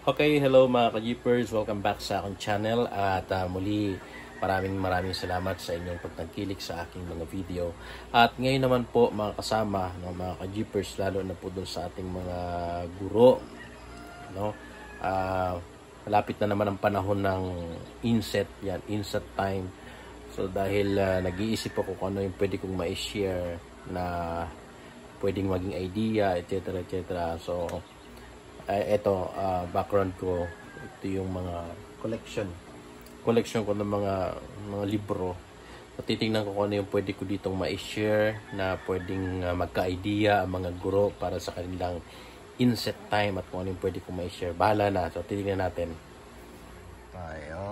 Okay, hello mga ka-jeepers. Welcome back sa aking channel at muli maraming salamat sa inyong pagtangkilik sa aking mga video. At ngayon naman po mga kasama, no, mga ka-jeepers, lalo na po doon sa ating mga guro, no? Malapit na naman ang panahon ng INSET, yan, INSET time. So dahil nag-iisip ako kung ano yung pwede kong ma-share na pwedeng maging idea, etc. etc. So ito, background ko, ito yung mga collection ko ng mga libro. So, titingnan ko kung ano yung pwede ko ditong ma-share na pwedeng magka-idea ang mga guro para sa kanilang inset time at kung ano yung pwede ko ma-share. Bahala na. So titingnan natin. Tayo.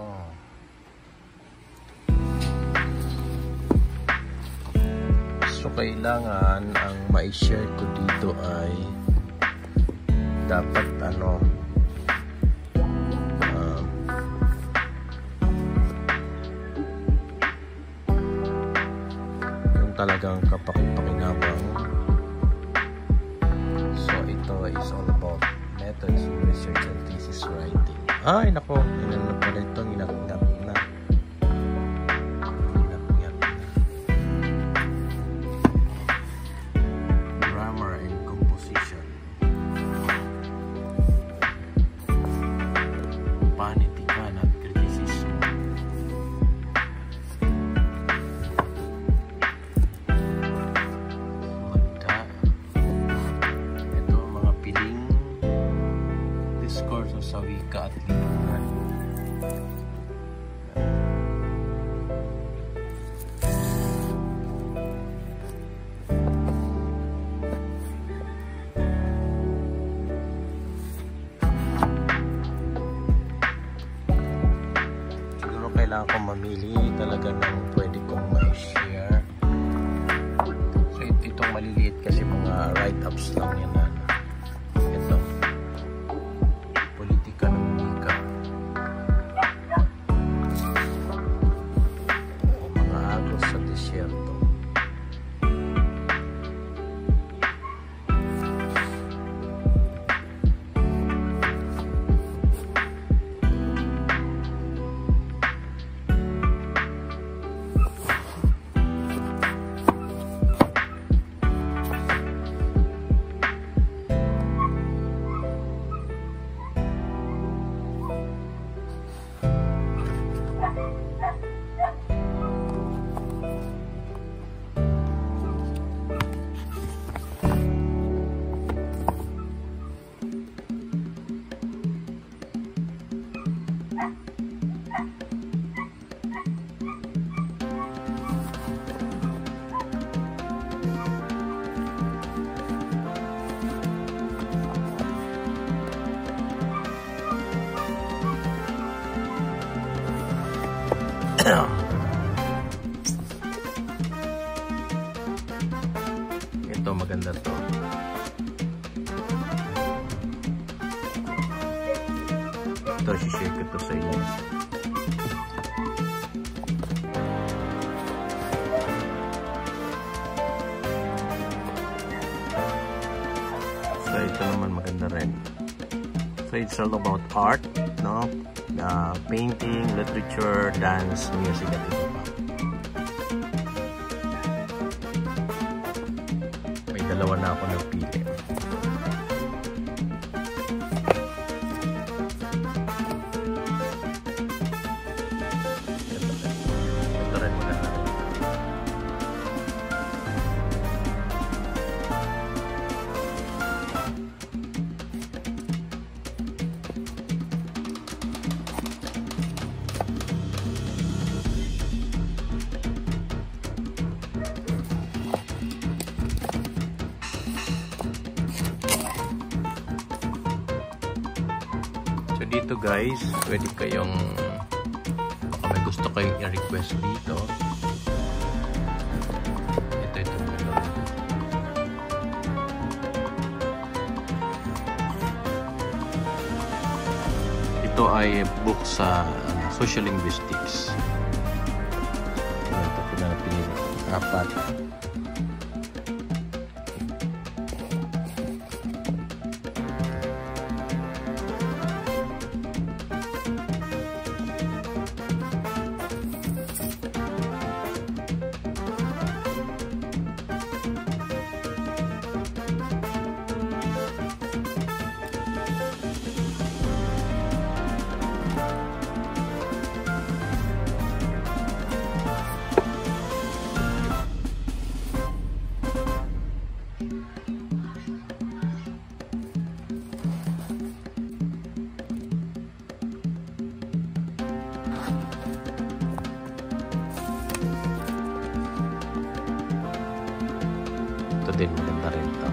So kailangan ang ma-share ko dito ay dapat yung talagang kapakipakinabang. So ito is all about methods in research and thesis writing. Ay nako, inanap pa rin itong inaknap na. Grammar and composition. Panitikan at kritisismo. Ito mga piling diskurso sa wika at lipunan. Kailangan ko mamili talaga ng pwede kong ma-share. So itong maliliit kasi mga write-ups lang yan na. Ito, politika ng wika, o mga agos sa disyerto. Ito maganda to. Ito, share ko to sa inyo. So ito naman maganda rin. So it's all about art, no? Painting, literature, dance, music at iba pa. May dalawa na ako napili. Ito rin maganda. Dito guys, pwede kayong baka may gusto kayong i-request dito. Ito ito ay book sa social linguistics. Ito ko na pinili 4. din, maganda rin to.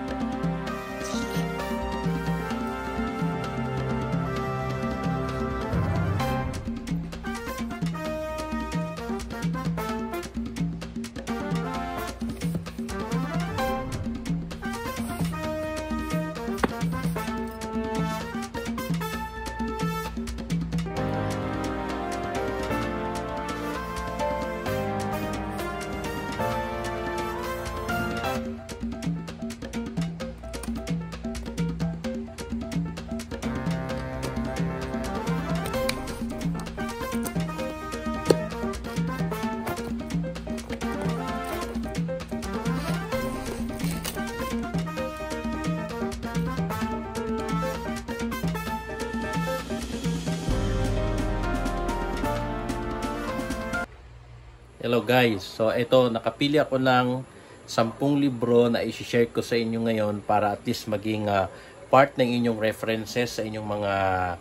Hello guys, so ito nakapili ako ng 10 libro na i-share ko sa inyo ngayon para at least maging part ng inyong references sa inyong mga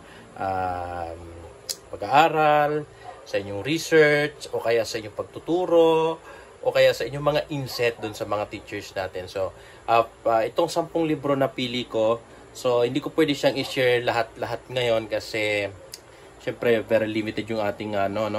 pag-aaral, sa inyong research, o kaya sa inyong pagtuturo, o kaya sa inyong mga inset dun sa mga teachers natin. So itong 10 libro na pili ko, so hindi ko pwede siyang i-share lahat ngayon kasi syempre very limited yung ating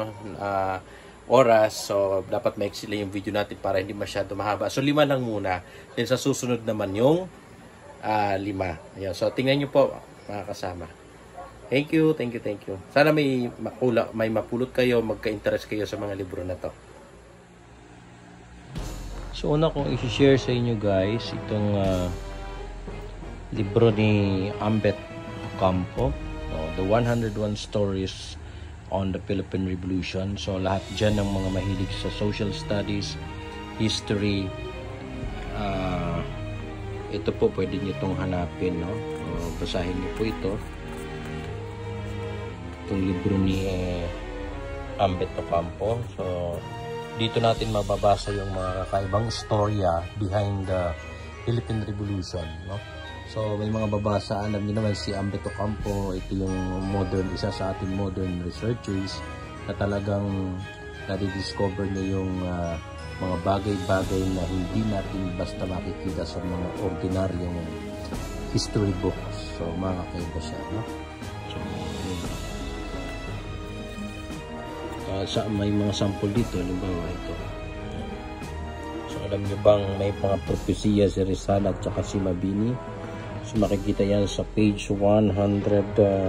oras, so dapat maiksi lang yung video natin para hindi masyado mahaba. So 5 lang muna, then sa susunod naman yung 5. Ayan. So tingnan nyo po mga kasama. Thank you. Sana may mapulot kayo, magka-interest kayo sa mga libro na to. So una kong i-share sa inyo guys itong libro ni Ambet Ocampo, The 101 Stories on the Philippine Revolution. So lahat dyan ng mga mahilig sa social studies, history, ito po pwede nyo itong hanapin, no? Basahin nyo po itong libro ni Ambet Ocampo. So dito natin mababasa yung mga kakaibang istorya behind the Philippine Revolution, no? So may mga babasa, alam niyo naman si Ambet Ocampo, ito yung isa sa ating modern researchers na talagang nadidiscover niya yung mga bagay-bagay na hindi natin basta makikita sa mga ordinaryong history books. So mga kakaiba siya, no? So may mga sample dito, halimbawa ito. So alam niyo bang may mga propesiya si Rizal at saka si Mabini? So makikita yan sa page 183.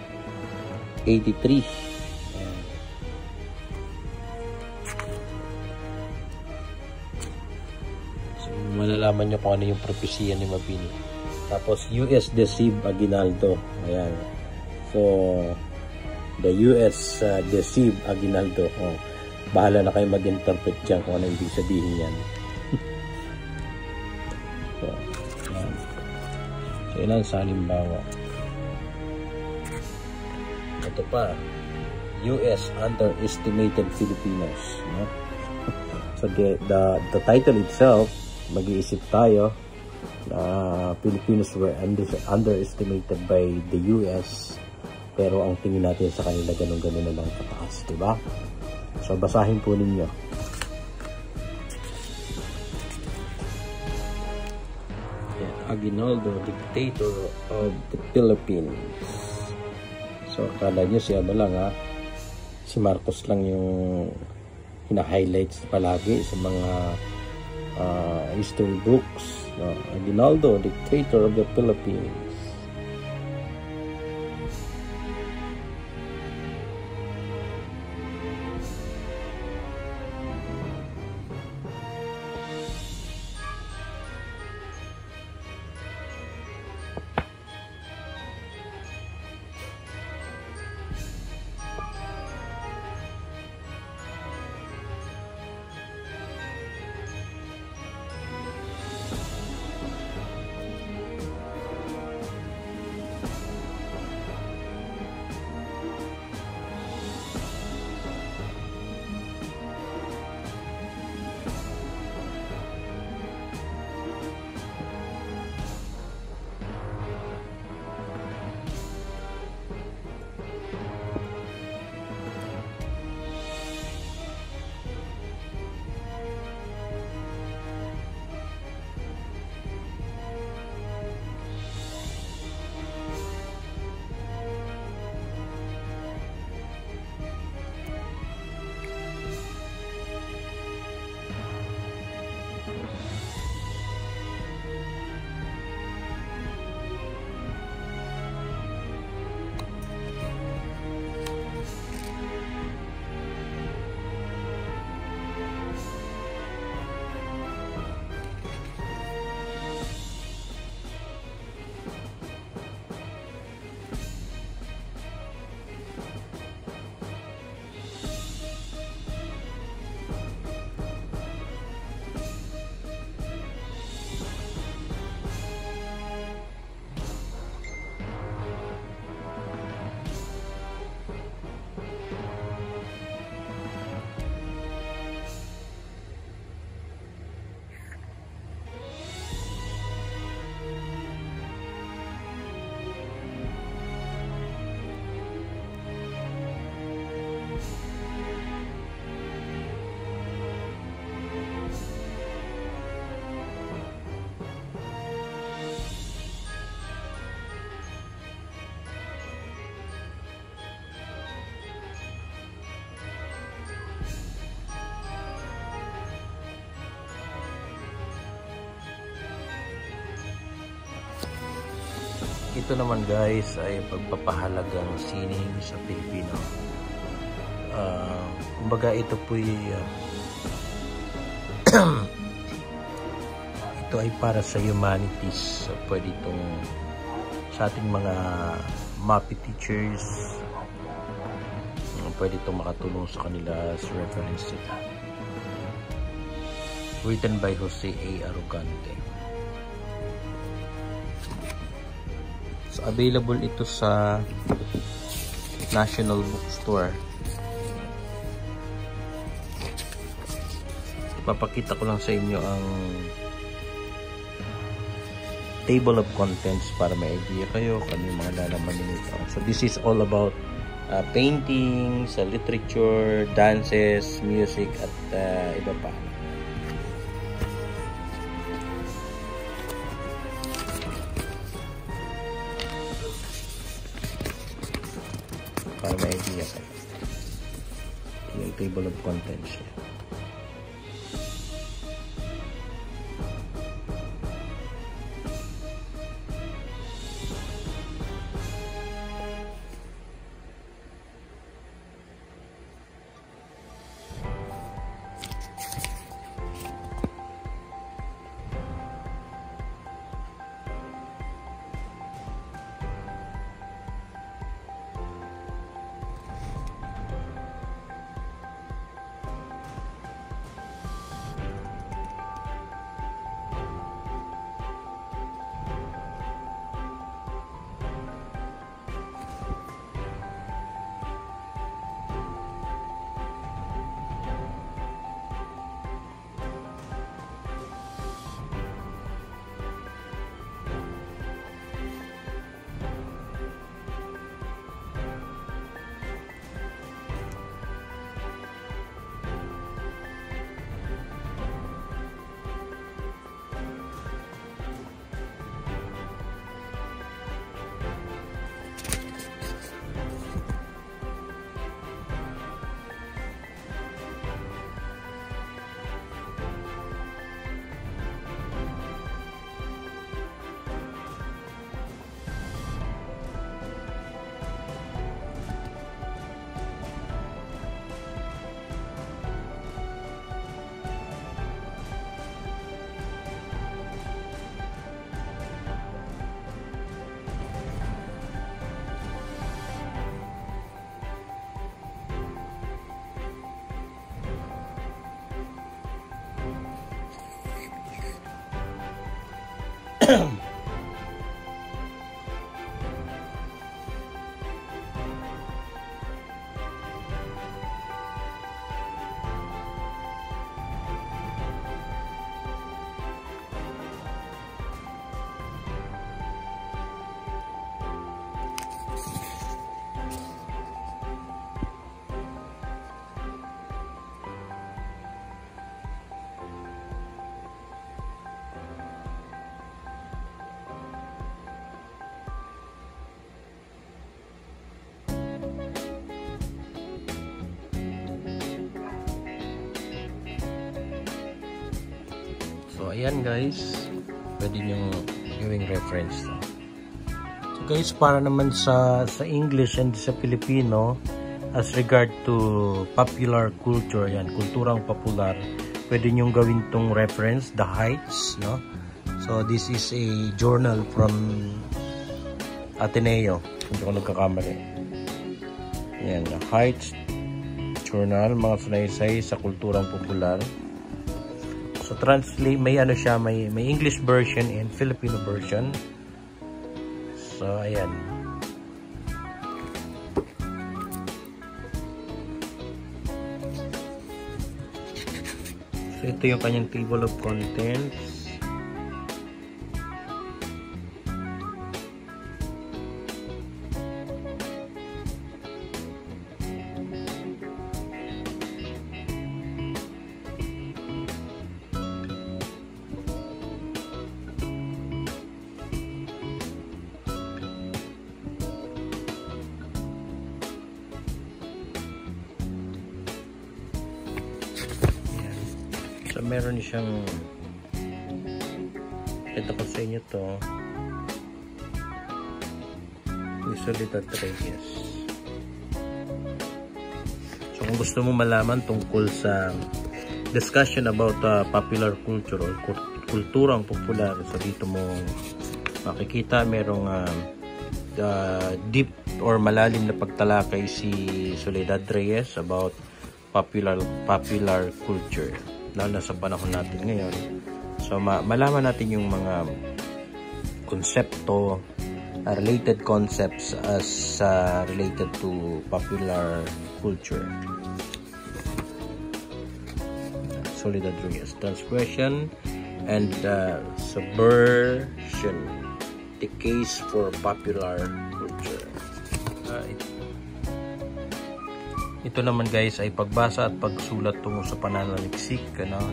So malalaman nyo kung ano yung propesiya ni Mabini. Tapos US deceive Aguinaldo. Ayan. So the US deceive Aguinaldo. Bahala na kayo mag-interpret dyan kung ano ibig sabihin yan. So ilan sa halimbawa. Ito pa, US underestimated Filipinos, no? So the title itself, mag-iisip tayo na Filipinos were underestimated by the US, pero ang tingin natin sa kanila ganun na lang kataas, diba? So basahin po ninyo. Aguinaldo, dictator of the Philippines. So akala nyo si ano lang si Marcos lang yung hina-highlights palagi sa mga history books. Aguinaldo, dictator of the Philippines. ito naman guys ay pagpapahalagang sining sa Pilipino. Kumbaga ito po'y ito ay para sa humanities. So, pwede itong sa ating mga MAPI teachers, pwede itong makatulong sa kanila as reference. Written by Jose A. Arrogante. So, available ito sa National Bookstore. Papakita ko lang sa inyo ang table of contents para may idea kayo kung ano yung mga lalaman nito. So this is all about paintings, literature, dances, music at iba pa. Para may idea kayo. Yung table of contents niya. So ayan guys, pwede nyo gawing reference. So guys, para naman sa English and sa Filipino, as regard to popular culture, yan, kulturang popular, pwede nyo gawin tong reference, The Heights, no? So this is a journal from Ateneo, hindi ko nagkakamali. Yan, The Heights Journal, mga sanaysay sa kulturang popular. So translate, may ano siya, may English version and Filipino version. So ayan. So ito yung kanyang table of contents. So meron siyang, ito ko sa inyo to, ni Soledad Reyes. So kung gusto mo malaman tungkol sa discussion about popular culture or kulturang popular, so dito mo makikita merong deep or malalim na pagtalakay si Soledad Reyes about popular culture, lalo na sa panahon natin ngayon. So malaman natin yung mga konsepto, related concepts as related to popular culture. Soledad Reyes, transgression and subversion, the case for popular culture. Ito naman guys ay pagbasa at pagsulat tungo sa pananaliksik,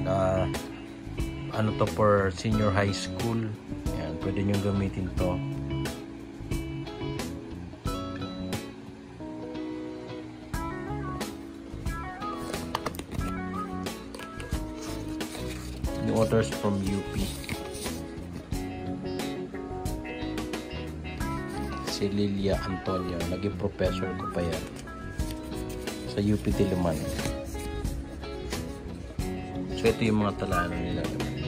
ano to for senior high school. Yan, pwede nyo gamitin to. The authors from UP. Si Lilia Antonio, naging professor ko pa yan sa UP Diliman. So ito yung mga talaan nila.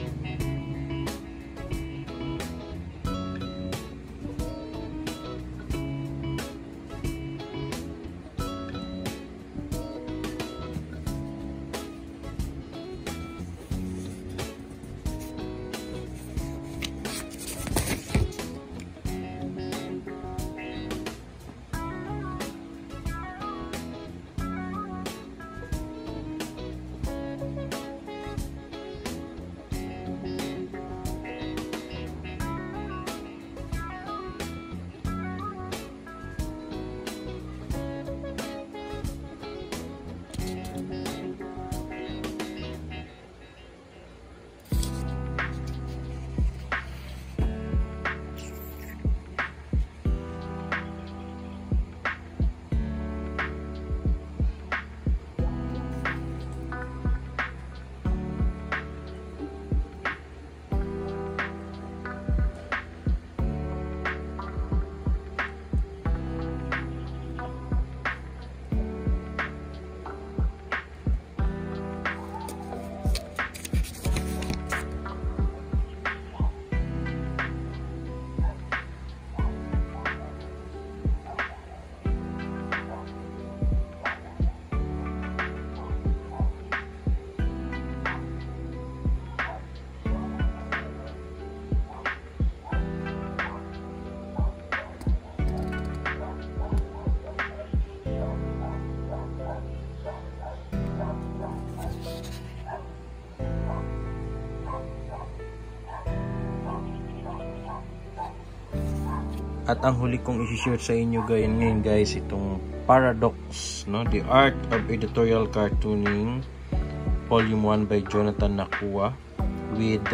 At ang huli kong i-share sa inyo ngayon guys, itong Paradox, no? The Art of Editorial Cartooning, Volume 1 by Jonathan Nakua, with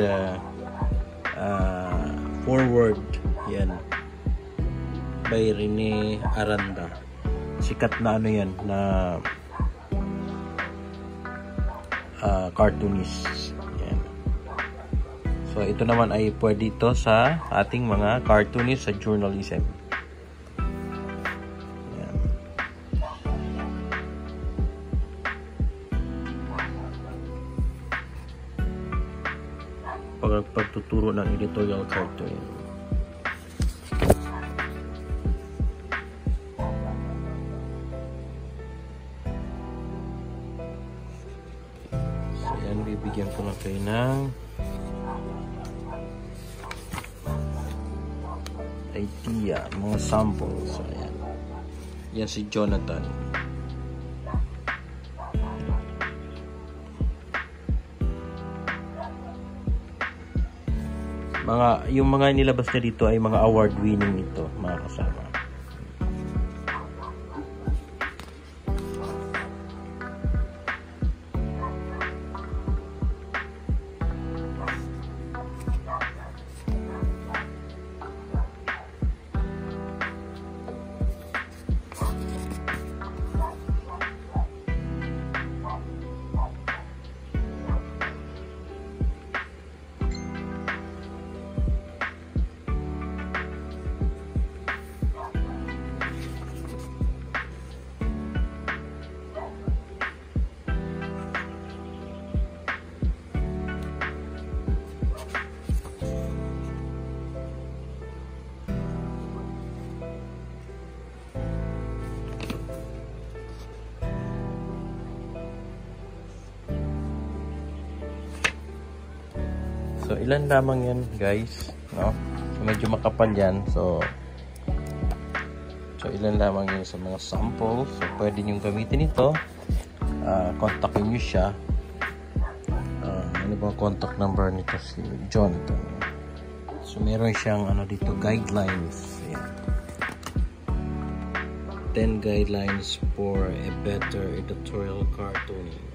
forward, yan, by Rene Aranda. Sikat na ano yan, na cartoonist. Yan. So ito naman ay pwede ito sa ating mga cartoonist sa journalism. Yan. Pagtuturo ng editorial cartoon. So yan, bibigyan ko na kayo ng idea, mga samples. So, ayan. Yan si Jonathan. Yung mga nilabas na dito ay mga award winning ito, mga kasama. So ilan lamang yan guys, no? So medyo makapal yan. So ilan lamang yun sa mga samples. So pwede nyo gamitin ito. Kontakin nyo siya. Ano ba contact number nito? Si Jonathan. So meron siyang ano dito, guidelines. Ayan. 10 guidelines for a better editorial cartooning.